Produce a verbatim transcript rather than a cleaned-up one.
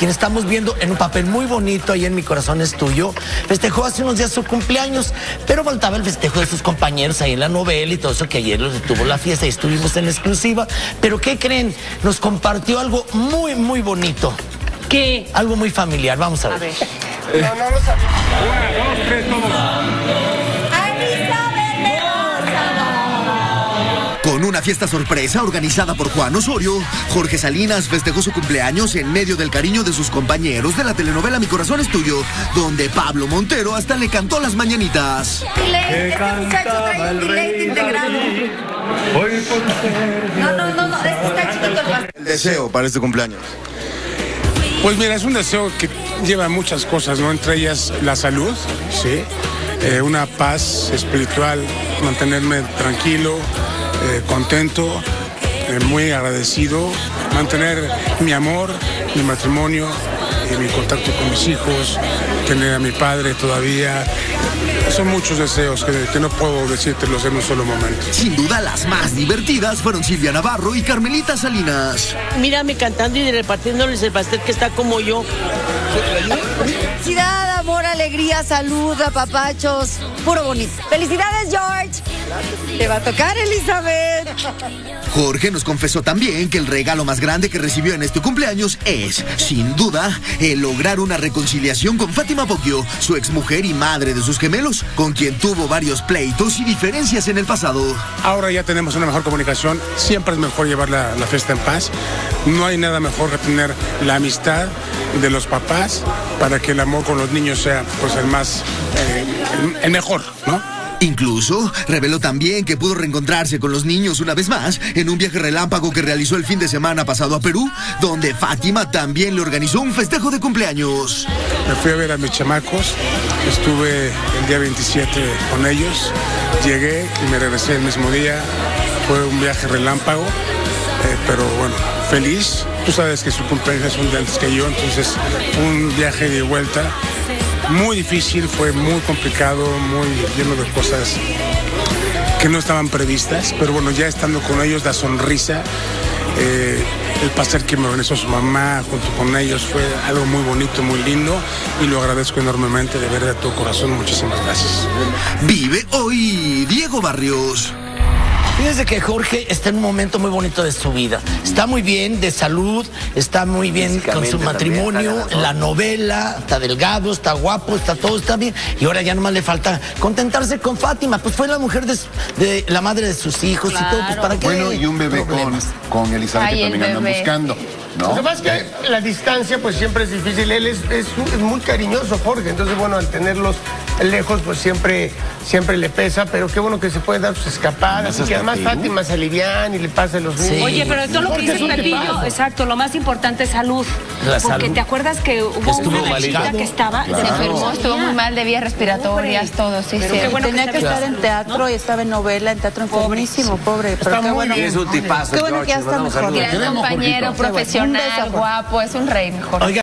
quien estamos viendo en un papel muy bonito ahí en Mi Corazón Es Tuyo, festejó hace unos días su cumpleaños, pero faltaba el festejo de sus compañeros ahí en la novela y todo eso, que ayer los tuvo la fiesta y estuvimos en exclusiva. Pero ¿qué creen? Nos compartió algo muy, muy bonito. ¿Qué? Algo muy familiar, vamos a ver. A ver. Eh. No, no lo sabía. Una, dos, tres, todos. Con una fiesta sorpresa organizada por Juan Osorio, Jorge Salinas festejó su cumpleaños en medio del cariño de sus compañeros de la telenovela Mi Corazón Es Tuyo, donde Pablo Montero hasta le cantó las mañanitas. Que cantaba el rey David, hoy por ser... No, no, no, no, está chiquito el pastel. El deseo para este cumpleaños. Pues mira, es un deseo que lleva muchas cosas, ¿no? Entre ellas la salud, ¿sí? Eh, una paz espiritual, mantenerme tranquilo, eh, contento, eh, muy agradecido, mantener mi amor, mi matrimonio, eh, mi contacto con mis hijos, tener a mi padre todavía. Son muchos deseos que, que no puedo decírtelos en un solo momento. Sin duda las más divertidas fueron Silvia Navarro y Carmelita Salinas. Mírame cantando y repartiéndoles el pastel que está como yo. Felicidad, amor, alegría, salud, apapachos, puro bonito. ¡Felicidades, George! Te va a tocar, Elizabeth. Jorge nos confesó también que el regalo más grande que recibió en este cumpleaños es, sin duda, el lograr una reconciliación con Fátima Bocchio, su exmujer y madre de sus gemelos, con quien tuvo varios pleitos y diferencias en el pasado. Ahora ya tenemos una mejor comunicación, siempre es mejor llevar la, la fiesta en paz. No hay nada mejor que tener la amistad de los papás para que el amor con los niños sea pues el más, eh, el, el mejor, ¿no? Incluso reveló también que pudo reencontrarse con los niños una vez más en un viaje relámpago que realizó el fin de semana pasado a Perú, donde Fátima también le organizó un festejo de cumpleaños. Me fui a ver a mis chamacos, estuve el día veintisiete con ellos, llegué y me regresé el mismo día. Fue un viaje relámpago, eh, pero bueno, feliz. Tú sabes que su cumpleaños es un día antes que yo, entonces un viaje de vuelta. Muy difícil, fue muy complicado, muy lleno de cosas que no estaban previstas, pero bueno, ya estando con ellos, la sonrisa, eh, el pastel que me organizó su mamá junto con ellos fue algo muy bonito, muy lindo y lo agradezco enormemente, de verdad, de todo corazón, muchísimas gracias. Vive hoy Diego Barrios. Fíjense que Jorge está en un momento muy bonito de su vida. Está muy bien de salud, está muy bien con su matrimonio, también, la novela, está delgado, está guapo, está todo, está bien. Y ahora ya nomás le falta contentarse con Fátima. Pues fue la mujer de, de la madre de sus hijos, claro, y todo. Pues para qué. Bueno, y un bebé con, con Elizabeth. Ay, que también andan buscando, ¿no? Lo que pasa es que la distancia pues siempre es difícil. Él es, es, es muy cariñoso, Jorge. Entonces, bueno, al tenerlos lejos, pues siempre, siempre le pesa. Pero qué bueno que se puede dar sus escapadas. Y que además Fátima se alivian y le pase los niños. Sí. Oye, pero todo lo que dice Pepillo, exacto, lo más importante es salud. La porque salud. ¿Te acuerdas que hubo Estuvo una chica que estaba, claro, se enfermó, estuvo muy mal de vías respiratorias, todo, sí, sí. Bueno tenía que, que estar en teatro, ¿no? Y estaba en novela, en teatro enfermísimo, pobre. Pero qué bueno. Es un tipazo, qué bueno que ya está mejor. Gran compañero, profesional, guapo, es un rey, mejor.